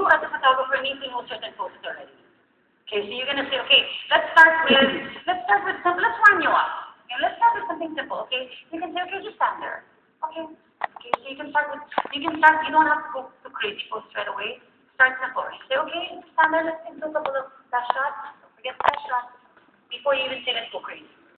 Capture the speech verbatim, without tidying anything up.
as a photographer need to know certain poses already. Okay, so you're gonna say, okay, let's start with, let's start with simple, let's warm you up. Okay, let's start with something simple, okay? You can say, okay, just stand there. Okay, okay, so you can start with, you can start, you don't have to go to crazy poses right away. Start simple. You say, okay, just stand there, let's do a couple of fast shots. Don't forget fast shots. Before you even say, let's go crazy.